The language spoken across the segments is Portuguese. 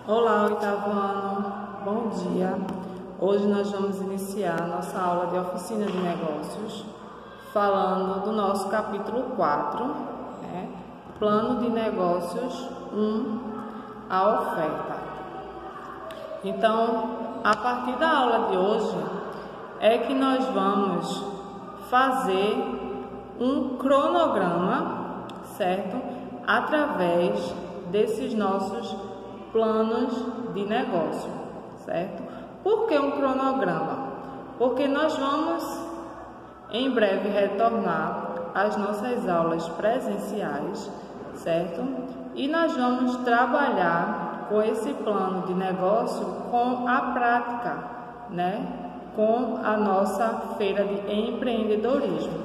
Olá, oitavo ano, bom dia. Hoje nós vamos iniciar a nossa aula de oficina de negócios, falando do nosso capítulo 4, Plano de Negócios 1, a oferta. Então, a partir da aula de hoje, é que nós vamos fazer um cronograma, certo? Através desses nossos planos de negócio, certo? Por que um cronograma? Porque nós vamos em breve retornar às nossas aulas presenciais, certo? E nós vamos trabalhar com esse plano de negócio com a prática, com a nossa feira de empreendedorismo,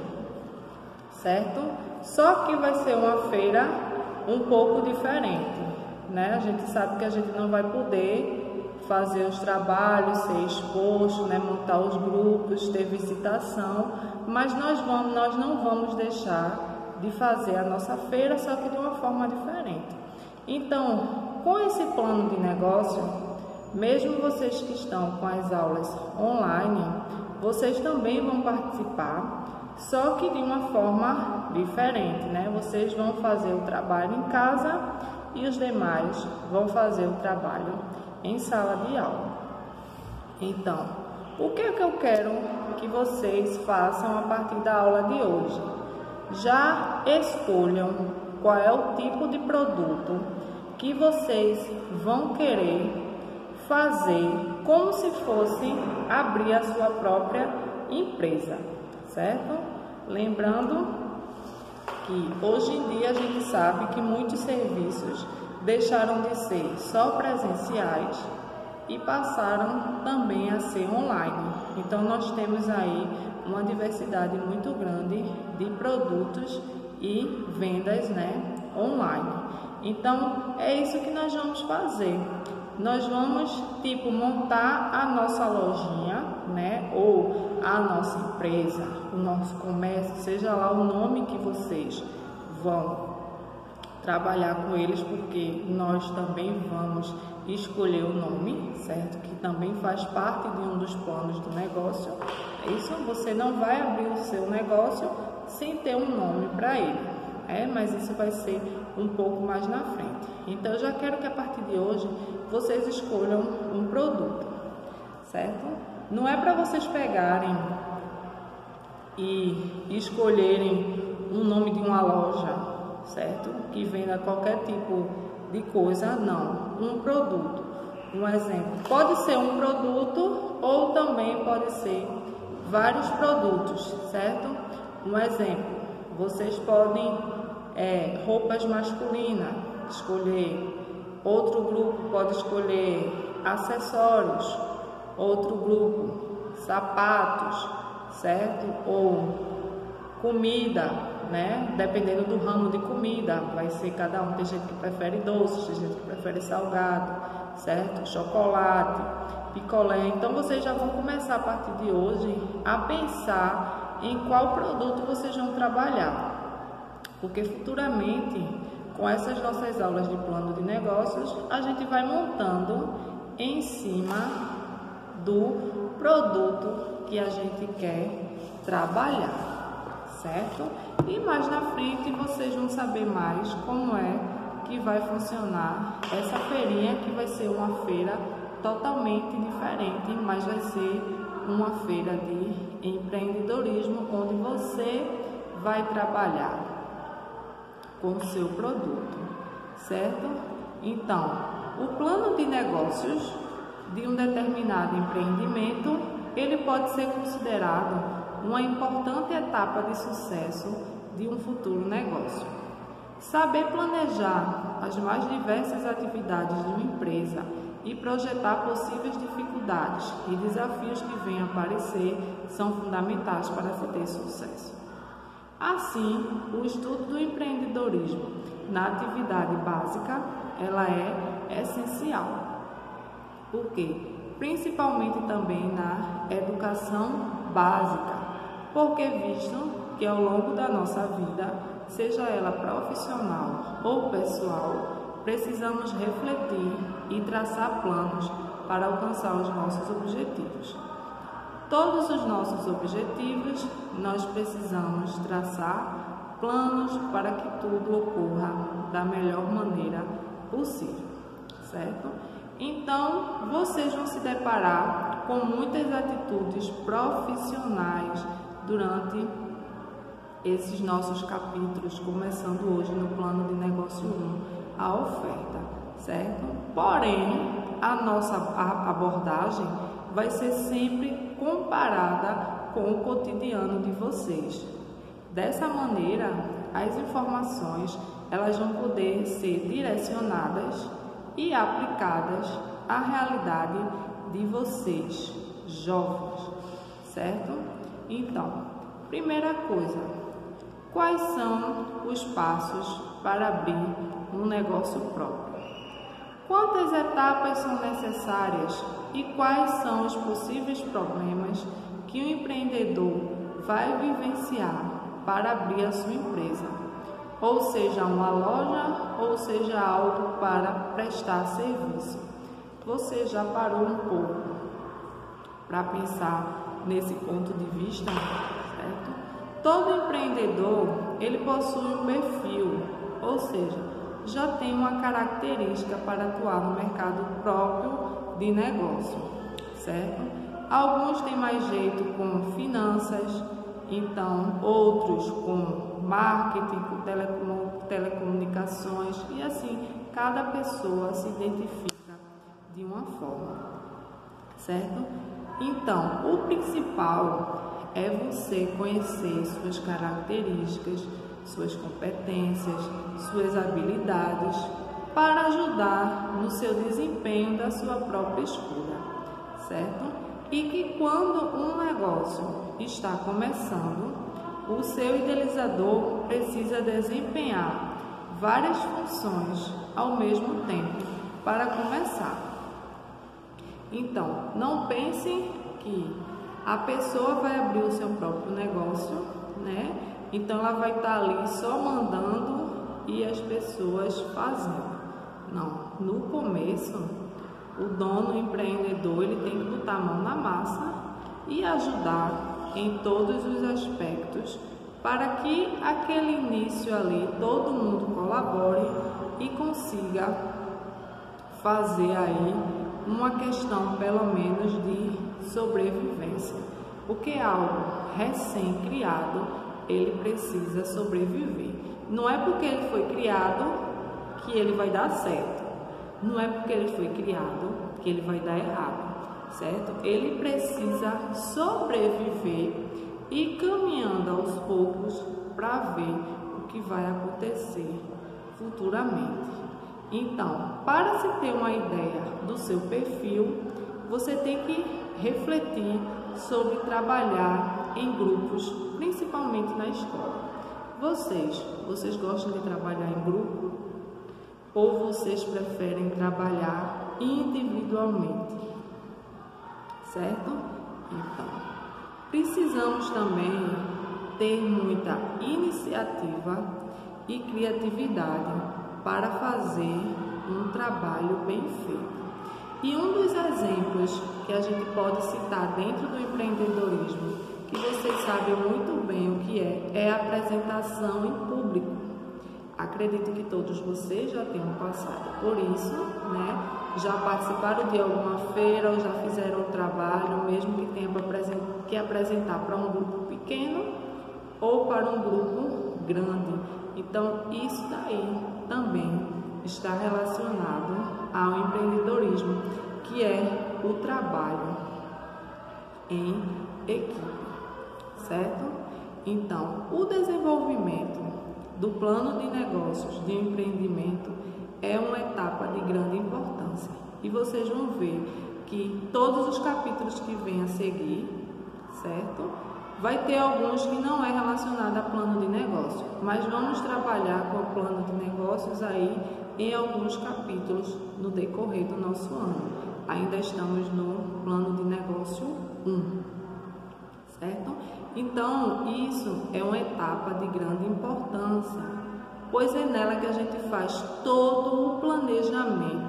certo? Só que vai ser uma feira um pouco diferente. A gente sabe que a gente não vai poder fazer os trabalhos, ser exposto, montar os grupos, ter visitação, mas nós não vamos deixar de fazer a nossa feira, só que de uma forma diferente. Então, com esse plano de negócio, mesmo vocês que estão com as aulas online, vocês também vão participar, só que de uma forma diferente, Vocês vão fazer o trabalho em casa e os demais vão fazer o trabalho em sala de aula. Então, o que é que eu quero que vocês façam a partir da aula de hoje? Já escolham qual é o tipo de produto que vocês vão querer fazer como se fosse abrir a sua própria empresa, certo? Lembrando que hoje em dia a gente sabe que muitos serviços deixaram de ser só presenciais e passaram também a ser online. Então nós temos aí uma diversidade muito grande de produtos e vendas online. Então é isso que nós vamos fazer. Nós vamos montar a nossa lojinha, ou a nossa empresa, o nosso comércio, seja lá o nome que vocês vão trabalhar com eles, porque nós também vamos escolher o nome, certo? Que também faz parte de um dos planos do negócio. Isso, você não vai abrir o seu negócio sem ter um nome para ele, mas isso vai ser um pouco mais na frente. Então, eu já quero que a partir de hoje vocês escolham um produto, certo? Não é para vocês pegarem e escolherem um nome de uma loja, certo? Que venda qualquer tipo de coisa, não. Um produto. Um exemplo. Pode ser um produto ou também pode ser vários produtos, certo? Um exemplo. Vocês podem roupas masculinas, escolher. Outro grupo pode escolher acessórios. Outro grupo, sapatos, certo? Ou comida, Dependendo do ramo de comida, vai ser cada um. Tem gente que prefere doce, tem gente que prefere salgado, certo? Chocolate, picolé. Então, vocês já vão começar a partir de hoje a pensar em qual produto vocês vão trabalhar. Porque futuramente, com essas nossas aulas de plano de negócios, a gente vai montando em cima do produto que a gente quer trabalhar, certo? E mais na frente vocês vão saber mais como é que vai funcionar essa feirinha, que vai ser uma feira totalmente diferente, mas vai ser uma feira de empreendedorismo, onde você vai trabalhar com o seu produto, certo? Então, o plano de negócios de um determinado empreendimento, ele pode ser considerado uma importante etapa de sucesso de um futuro negócio. Saber planejar as mais diversas atividades de uma empresa e projetar possíveis dificuldades e desafios que venham a aparecer são fundamentais para se ter sucesso. Assim, o estudo do empreendedorismo na atividade básica, ela é essencial. Por quê? Principalmente também na educação básica, porque visto que ao longo da nossa vida, seja ela profissional ou pessoal, precisamos refletir e traçar planos para alcançar os nossos objetivos. Todos os nossos objetivos, nós precisamos traçar planos para que tudo ocorra da melhor maneira possível, certo? Então, vocês vão se deparar com muitas atitudes profissionais durante esses nossos capítulos, começando hoje no plano de negócio 1, a oferta, certo? Porém, a nossa abordagem vai ser sempre comparada com o cotidiano de vocês. Dessa maneira, as informações elas vão poder ser direcionadas e aplicadas à realidade de vocês, jovens, certo? Então, primeira coisa, quais são os passos para abrir um negócio próprio? Quantas etapas são necessárias e quais são os possíveis problemas que o empreendedor vai vivenciar para abrir a sua empresa? Ou seja, uma loja, ou seja, algo para prestar serviço. Você já parou um pouco para pensar nesse ponto de vista, certo? Todo empreendedor, ele possui um perfil, ou seja, já tem uma característica para atuar no mercado próprio de negócio, certo? Alguns têm mais jeito com finanças, então outros com marketing, com telecomunicações, e assim cada pessoa se identifica de uma forma, certo? Então, o principal é você conhecer suas características, suas competências, suas habilidades, para ajudar no seu desempenho da sua própria escolha, certo? E que quando um negócio está começando, o seu idealizador precisa desempenhar várias funções ao mesmo tempo para começar. Então, não pensem que a pessoa vai abrir o seu próprio negócio, né? Então ela vai estar ali só mandando e as pessoas fazendo. Não, no começo, o dono, o empreendedor, ele tem que botar a mão na massa e ajudar em todos os aspectos para que aquele início ali todo mundo colabore e consiga fazer aí uma questão pelo menos de sobrevivência, porque algo recém-criado ele precisa sobreviver. Não é porque ele foi criado que ele vai dar certo, não é porque ele foi criado que ele vai dar errado, certo? Ele precisa sobreviver e caminhando aos poucos para ver o que vai acontecer futuramente. Então, para se ter uma ideia do seu perfil, você tem que refletir sobre trabalhar em grupos, principalmente na escola. Vocês gostam de trabalhar em grupo ou vocês preferem trabalhar individualmente? Certo? Então, precisamos também ter muita iniciativa e criatividade para fazer um trabalho bem feito. E um dos exemplos que a gente pode citar dentro do empreendedorismo, que vocês sabem muito bem o que é a apresentação em público. Acredito que todos vocês já tenham passado por isso, né? Já participaram de alguma feira ou já fizeram um trabalho, mesmo que tenham que apresentar para um grupo pequeno ou para um grupo grande. Então, isso daí também está relacionado ao empreendedorismo, que é o trabalho em equipe, certo? Então, o desenvolvimento do plano de negócios de empreendimento é uma etapa de grande importância. E vocês vão ver que todos os capítulos que vêm a seguir, certo? Vai ter alguns que não é relacionado a plano de negócio, mas vamos trabalhar com o plano de negócios aí em alguns capítulos no decorrer do nosso ano. Ainda estamos no plano de negócio 1, certo? Então, isso é uma etapa de grande importância, pois é nela que a gente faz todo o planejamento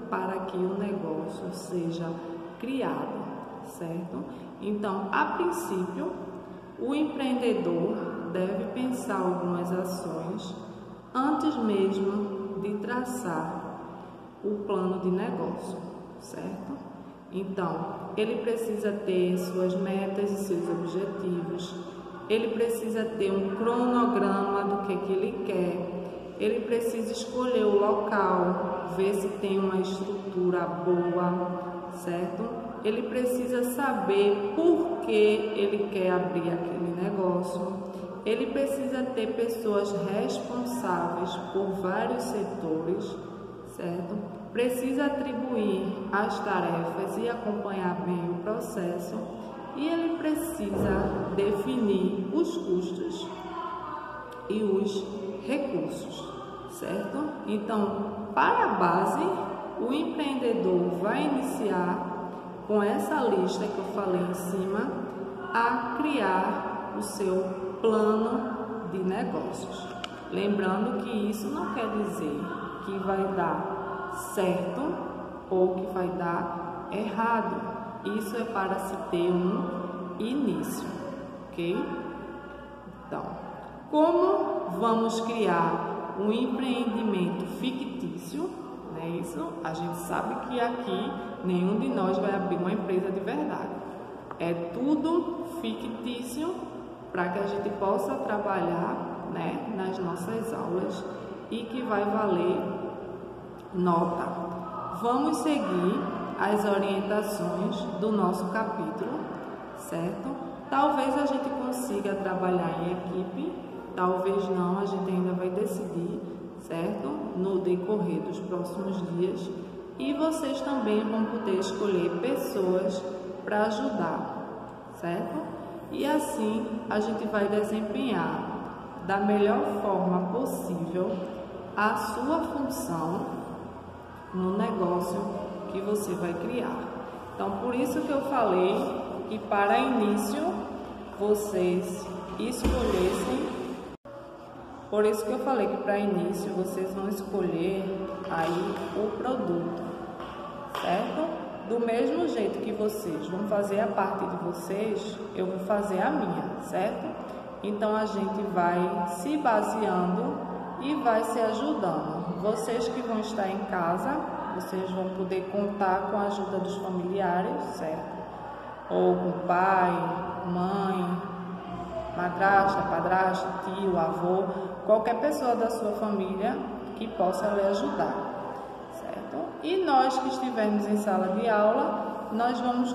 para que o negócio seja criado, certo? Então, a princípio, o empreendedor deve pensar algumas ações antes mesmo de traçar o plano de negócio, certo? Então, ele precisa ter suas metas e seus objetivos, ele precisa ter um cronograma do que ele quer, ele precisa escolher o local, ver se tem uma estrutura boa, certo? Ele precisa saber por que ele quer abrir aquele negócio, ele precisa ter pessoas responsáveis por vários setores, certo? Precisa atribuir as tarefas e acompanhar bem o processo e ele precisa definir os custos e os recursos, certo? Então, para a base, o empreendedor vai iniciar com essa lista que eu falei em cima a criar o seu plano de negócios. Lembrando que isso não quer dizer que vai dar certo ou que vai dar errado. Isso é para se ter um início, ok? Então, como vamos criar um empreendimento fictício? Não é isso? A gente sabe que aqui nenhum de nós vai abrir uma empresa de verdade. É tudo fictício para que a gente possa trabalhar, né, nas nossas aulas e que vai valer nota. Vamos seguir as orientações do nosso capítulo, certo? Talvez a gente consiga trabalhar em equipe, talvez não, a gente ainda vai decidir, certo? No decorrer dos próximos dias. E vocês também vão poder escolher pessoas para ajudar, certo? E assim a gente vai desempenhar da melhor forma possível a sua função no negócio que você vai criar. Então, por isso que eu falei que para início vocês escolhessem, por isso que eu falei que para início vocês vão escolher aí o produto, certo? Do mesmo jeito que vocês vão fazer a parte de vocês, eu vou fazer a minha, certo? Então a gente vai se baseando e vai se ajudando. Vocês que vão estar em casa, vocês vão poder contar com a ajuda dos familiares, certo? Ou com pai, mãe, madrasta, padrasto, tio, avô, qualquer pessoa da sua família que possa lhe ajudar, certo? E nós que estivermos em sala de aula, nós vamos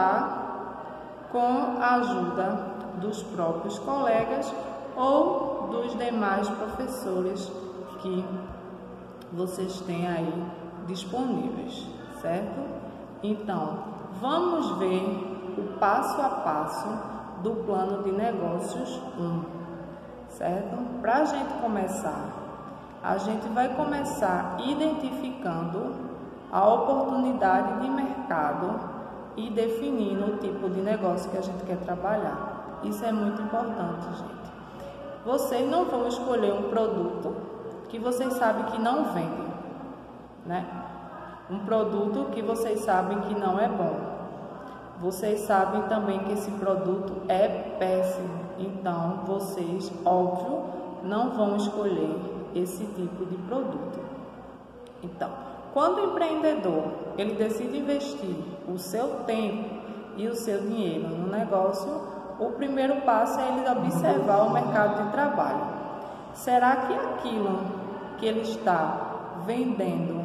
contar com a ajuda dos próprios colegas ou dos demais professores que vocês têm aí disponíveis, certo? Então, vamos ver o passo a passo do plano de negócios 1, certo? Para a gente começar, a gente vai começar identificando a oportunidade de mercado e definindo o tipo de negócio que a gente quer trabalhar. Isso é muito importante, gente. Vocês não vão escolher um produto que vocês sabem que não vende, né? Um produto que vocês sabem que não é bom. Vocês sabem também que esse produto é péssimo. Então, vocês, óbvio, não vão escolher esse tipo de produto. Então, quando o empreendedor ele decide investir o seu tempo e o seu dinheiro no negócio, o primeiro passo é ele observar o mercado de trabalho. Será que aquilo que ele está vendendo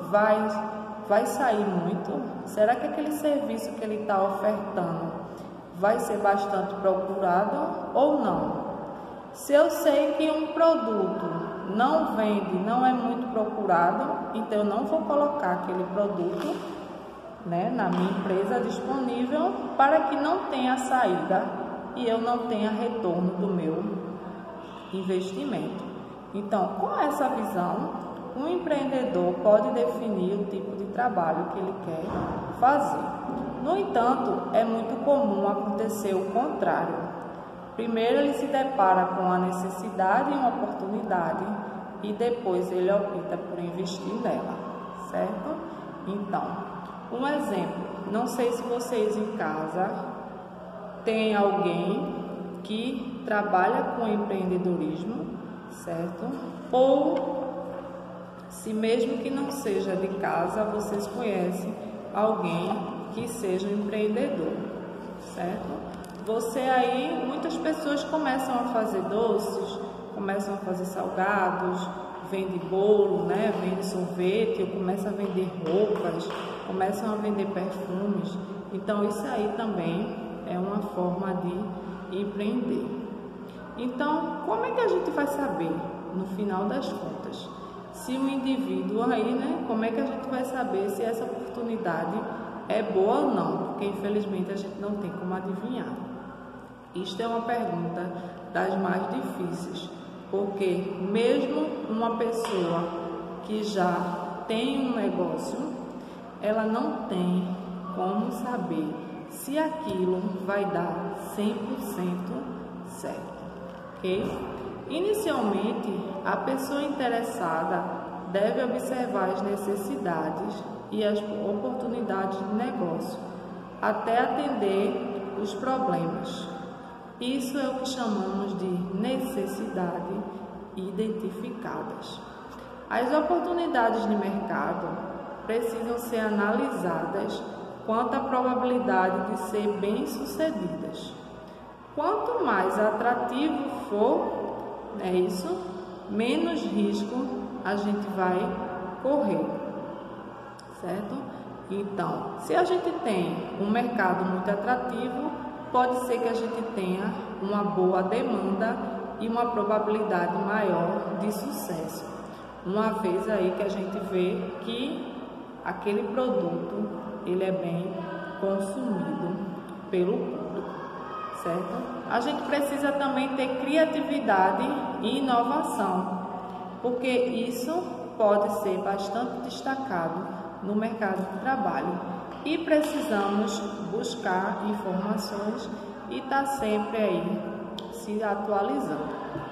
vai sair muito? Será que aquele serviço que ele está ofertando vai ser bastante procurado ou não? Se eu sei que um produto não vende, não é muito procurado, então eu não vou colocar aquele produto, né, na minha empresa disponível para que não tenha saída e eu não tenha retorno do meu investimento. Então, com essa visão, um empreendedor pode definir o tipo de trabalho que ele quer fazer. No entanto, é muito comum acontecer o contrário. Primeiro ele se depara com a necessidade e uma oportunidade e depois ele opta por investir nela, certo? Então, um exemplo, não sei se vocês em casa têm alguém que trabalha com empreendedorismo, certo? Ou se mesmo que não seja de casa, vocês conhecem alguém que seja um empreendedor, certo? Você aí, muitas pessoas começam a fazer doces, começam a fazer salgados, vende bolo, né? Vende sorvete, ou começam a vender roupas, começam a vender perfumes. Então isso aí também é uma forma de empreender. Então, como é que a gente vai saber, no final das contas, se o indivíduo aí, né? Como é que a gente vai saber se essa oportunidade é boa ou não? Porque infelizmente a gente não tem como adivinhar. Isto é uma pergunta das mais difíceis, porque mesmo uma pessoa que já tem um negócio, ela não tem como saber se aquilo vai dar 100% certo, ok? Inicialmente, a pessoa interessada deve observar as necessidades e as oportunidades de negócio, até atender os problemas. Isso é o que chamamos de necessidade identificadas. As oportunidades de mercado precisam ser analisadas quanto à probabilidade de ser bem-sucedidas. Quanto mais atrativo for, menos risco a gente vai correr, certo? Então, se a gente tem um mercado muito atrativo, pode ser que a gente tenha uma boa demanda e uma probabilidade maior de sucesso, uma vez aí que a gente vê que aquele produto ele é bem consumido pelo público, certo? A gente precisa também ter criatividade e inovação, porque isso pode ser bastante destacado no mercado de trabalho. E precisamos buscar informações e estar sempre aí se atualizando.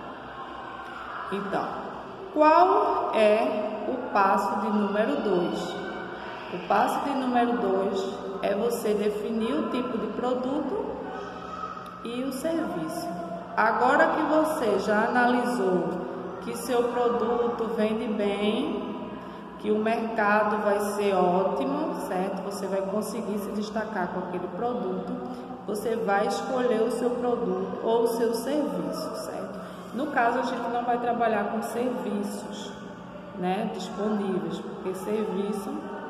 Então, qual é o passo de número 2? O passo de número 2 é você definir o tipo de produto e o serviço. Agora que você já analisou que seu produto vende bem, que o mercado vai ser ótimo, certo? Você vai conseguir se destacar com aquele produto, você vai escolher o seu produto ou o seu serviço, certo? No caso, a gente não vai trabalhar com serviços, né, disponíveis, porque serviço,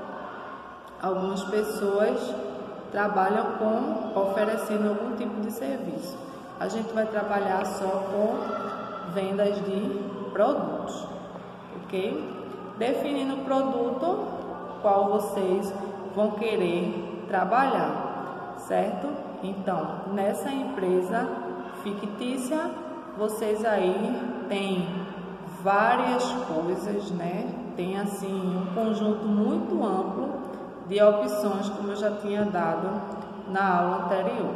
algumas pessoas trabalham com oferecendo algum tipo de serviço. A gente vai trabalhar só com vendas de produtos, ok? Definindo o produto qual vocês vão querer trabalhar, certo? Então, nessa empresa fictícia, vocês aí têm várias coisas, né? Tem assim um conjunto muito amplo de opções, como eu já tinha dado na aula anterior.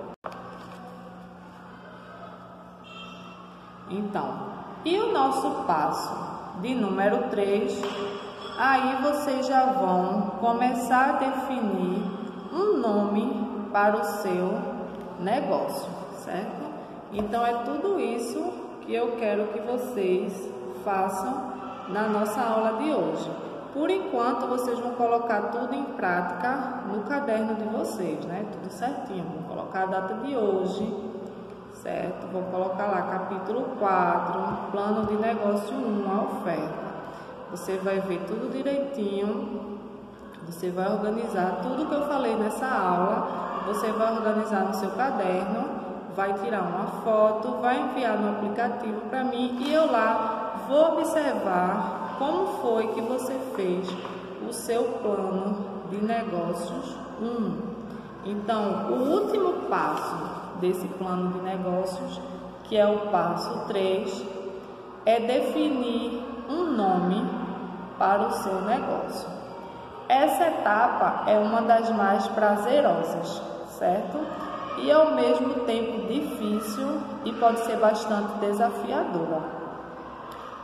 Então, e o nosso passo de número 3, aí vocês já vão começar a definir um nome para o seu negócio, certo? Então é tudo isso que eu quero que vocês façam na nossa aula de hoje. Por enquanto, vocês vão colocar tudo em prática no caderno de vocês, né? Tudo certinho. Vão colocar a data de hoje, certo? Vou colocar lá capítulo 4, plano de negócio 1, a oferta. Você vai ver tudo direitinho, você vai organizar tudo que eu falei nessa aula, você vai organizar no seu caderno, vai tirar uma foto, vai enviar no aplicativo para mim e eu lá vou observar como foi que você fez o seu plano de negócios 1. Então, o último passo desse plano de negócios, que é o passo 3, é definir um nome para o seu negócio. Essa etapa é uma das mais prazerosas, certo? E ao mesmo tempo difícil e pode ser bastante desafiadora.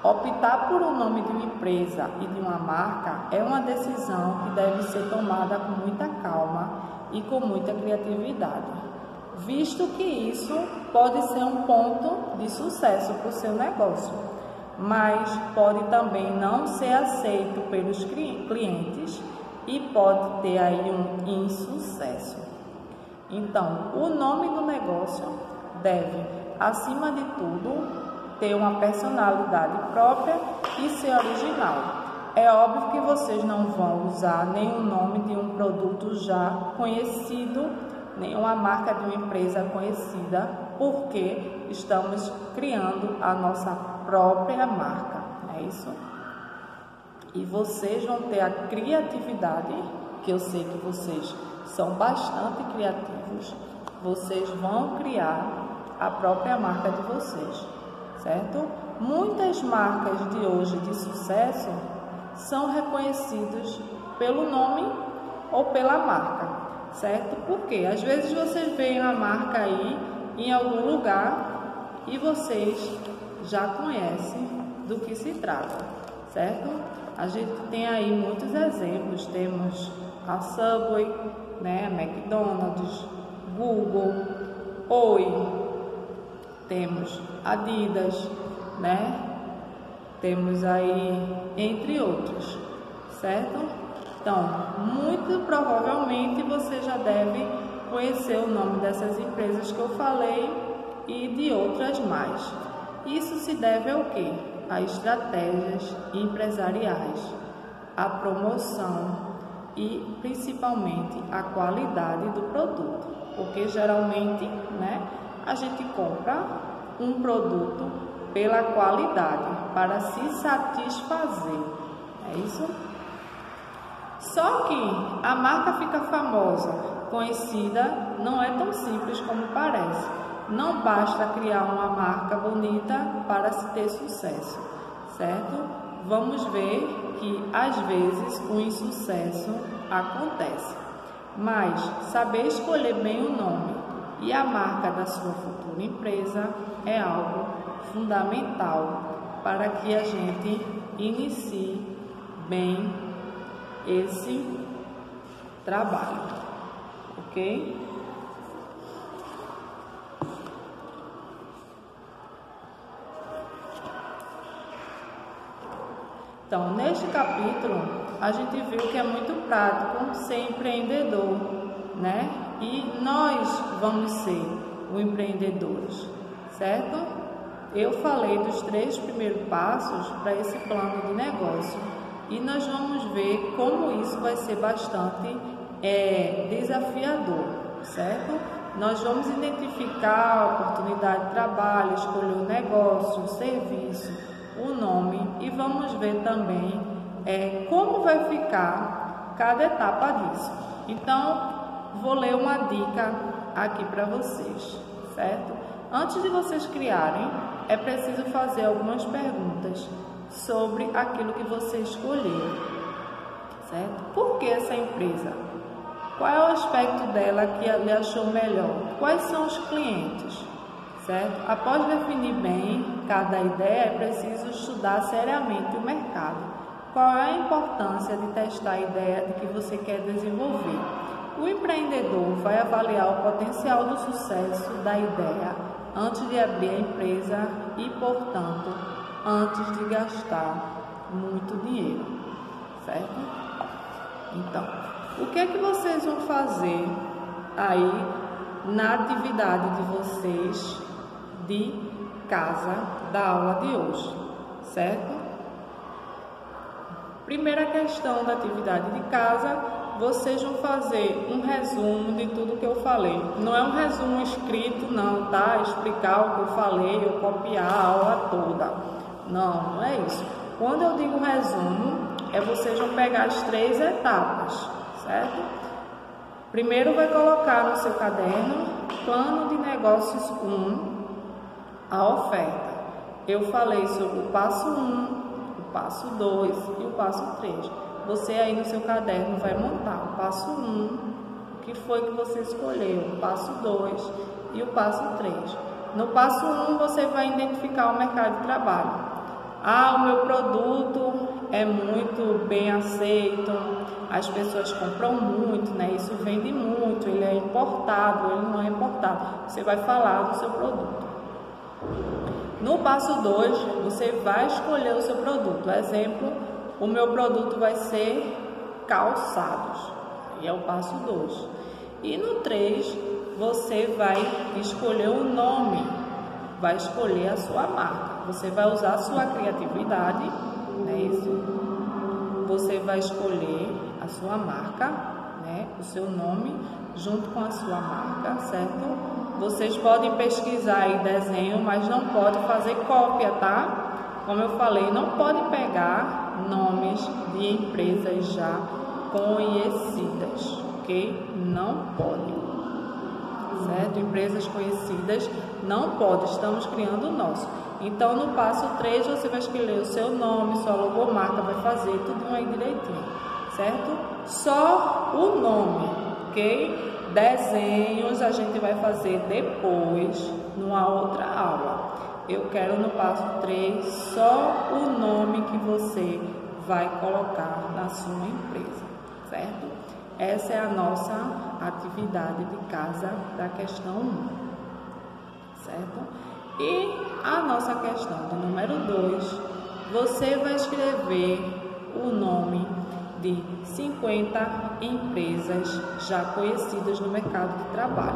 Optar por um nome de uma empresa e de uma marca é uma decisão que deve ser tomada com muita calma e com muita criatividade, visto que isso pode ser um ponto de sucesso para o seu negócio, mas pode também não ser aceito pelos clientes e pode ter aí um insucesso. Então, o nome do negócio deve, acima de tudo, ter uma personalidade própria e ser original. É óbvio que vocês não vão usar nenhum nome de um produto já conhecido, nenhuma marca de uma empresa conhecida, porque estamos criando a nossa própria marca, não é isso? E vocês vão ter a criatividade, que eu sei que vocês são bastante criativos, vocês vão criar a própria marca de vocês, certo? Muitas marcas de hoje de sucesso são reconhecidas pelo nome ou pela marca, certo? Porque às vezes vocês veem a marca aí em algum lugar e vocês já conhecem do que se trata, certo? A gente tem aí muitos exemplos, temos a Subway, né, McDonald's, Google, Oi, temos Adidas, né? Temos aí entre outros, certo? Então, muito provavelmente você já deve conhecer o nome dessas empresas que eu falei e de outras mais. Isso se deve ao quê? A estratégias empresariais, a promoção e principalmente a qualidade do produto, porque geralmente, né, a gente compra um produto pela qualidade, para se satisfazer, é isso? Só que a marca fica famosa, conhecida, não é tão simples como parece. Não basta criar uma marca bonita para se ter sucesso, certo? Vamos ver que às vezes o insucesso acontece, mas saber escolher bem o nome e a marca da sua futura empresa é algo fundamental para que a gente inicie bem esse trabalho, ok? Então, neste capítulo, a gente viu que é muito prático ser empreendedor, né? E nós vamos ser os empreendedores, certo? Eu falei dos 3 primeiros passos para esse plano de negócio e nós vamos ver como isso vai ser bastante desafiador, certo? Nós vamos identificar a oportunidade de trabalho, escolher o negócio, o serviço, o nome e vamos ver também como vai ficar cada etapa disso. Então, vou ler uma dica aqui para vocês, certo? Antes de vocês criarem, é preciso fazer algumas perguntas sobre aquilo que você escolheu, certo? Por que essa empresa? Qual é o aspecto dela que lhe achou melhor? Quais são os clientes? Certo? Após definir bem cada ideia, é preciso estudar seriamente o mercado. Qual é a importância de testar a ideia de que você quer desenvolver? O empreendedor vai avaliar o potencial do sucesso da ideia antes de abrir a empresa e, portanto, antes de gastar muito dinheiro, certo? Então, o que é que vocês vão fazer aí na atividade de vocês de casa da aula de hoje, certo? Primeira questão da atividade de casa, vocês vão fazer um resumo de tudo que eu falei. Não é um resumo escrito, não, tá? Explicar o que eu falei ou copiar a aula toda. Não, não é isso. Quando eu digo resumo, vocês vão pegar as 3 etapas, certo? Primeiro vai colocar no seu caderno plano de negócios 1, a oferta. Eu falei sobre o passo 1, o passo 2 e o passo 3. Você aí no seu caderno vai montar o passo 1, o que foi que você escolheu, o passo 2 e o passo 3. No passo 1 você vai identificar o mercado de trabalho. Ah, o meu produto é muito bem aceito, as pessoas compram muito, né? Isso vende muito, ele é importado, ele não é importado. Você vai falar do seu produto. No passo 2, você vai escolher o seu produto. Exemplo, o meu produto vai ser calçados, e é o passo 2. E no 3, você vai escolher o nome, vai escolher a sua marca. Você vai usar a sua criatividade, né? Isso. Você vai escolher a sua marca, né? O seu nome junto com a sua marca, certo? Vocês podem pesquisar aí desenho, mas não pode fazer cópia, tá? Como eu falei, não pode pegar nomes de empresas já conhecidas, ok? Não pode, certo? Empresas conhecidas não pode, estamos criando o nosso. Então, no passo 3, você vai escolher o seu nome, sua logomarca, vai fazer tudo aí direitinho, certo? Só o nome, ok? Desenhos a gente vai fazer depois, numa outra aula. Eu quero no passo 3 só o nome que você vai colocar na sua empresa, certo? Essa é a nossa atividade de casa da questão 1, certo? E a nossa questão do número 2, você vai escrever o nome de 50 empresas já conhecidas no mercado de trabalho,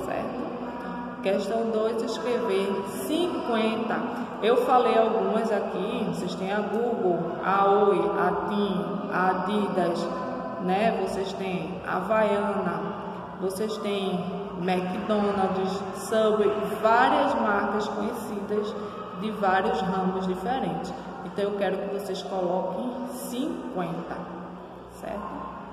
certo? Questão 2, escrever 50. Eu falei algumas aqui, vocês têm a Google, a Oi, a TIM, a Adidas, né? Vocês têm a Havaiana, vocês têm McDonald's, Subway, várias marcas conhecidas de vários ramos diferentes. Então, eu quero que vocês coloquem 50, certo?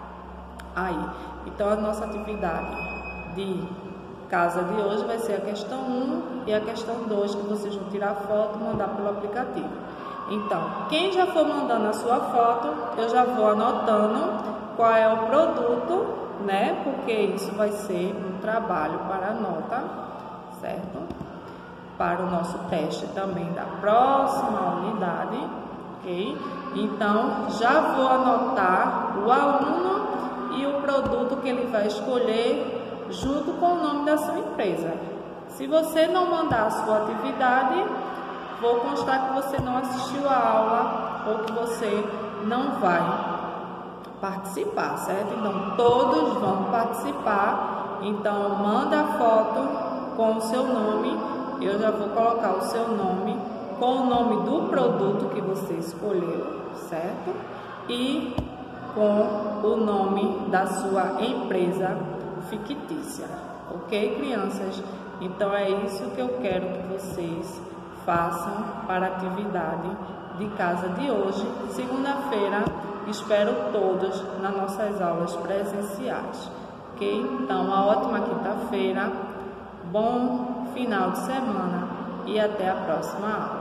Aí, então a nossa atividade de casa de hoje vai ser a questão 1 e a questão 2, que vocês vão tirar foto e mandar pelo aplicativo. Então, quem já for mandando a sua foto, eu já vou anotando qual é o produto, né? Porque isso vai ser um trabalho para a nota, certo? Para o nosso teste também da próxima unidade, ok? Então, já vou anotar o aluno e o produto que ele vai escolher junto com o nome da sua empresa. Se você não mandar a sua atividade, vou constar que você não assistiu a aula ou que você não vai participar, certo? Então, todos vão participar. Então, manda a foto com o seu nome. Eu já vou colocar o seu nome com o nome do produto que você escolheu, certo? E com o nome da sua empresa fictícia, ok, crianças? Então, é isso que eu quero que vocês façam para a atividade de casa de hoje, segunda-feira. Espero todos nas nossas aulas presenciais, ok? Então, uma ótima quinta-feira, bom final de semana e até a próxima aula.